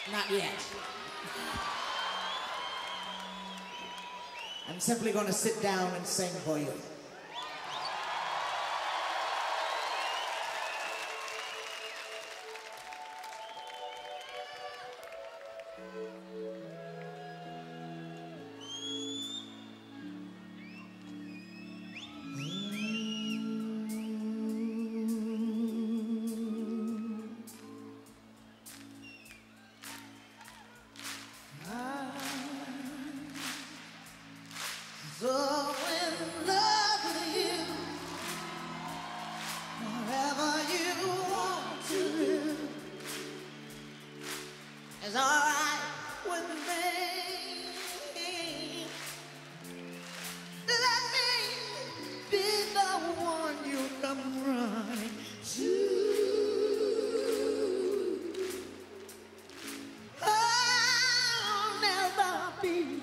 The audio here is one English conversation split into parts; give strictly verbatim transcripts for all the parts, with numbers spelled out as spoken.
Not yet. I'm simply going to sit down and sing for you. So in love with you, whatever you want to do is alright with me. Let me be the one you come running to. I'll never be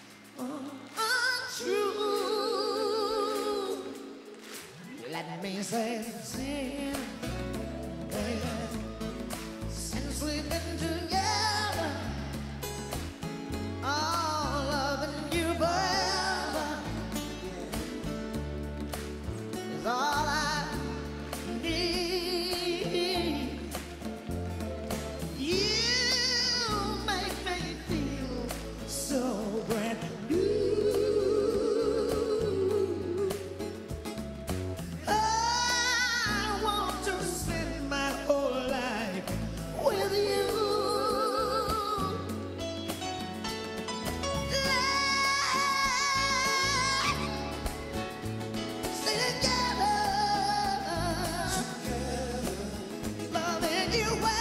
let me say, say, baby, since we've been together, all loving you forever is all I need. You make me feel so brand new. You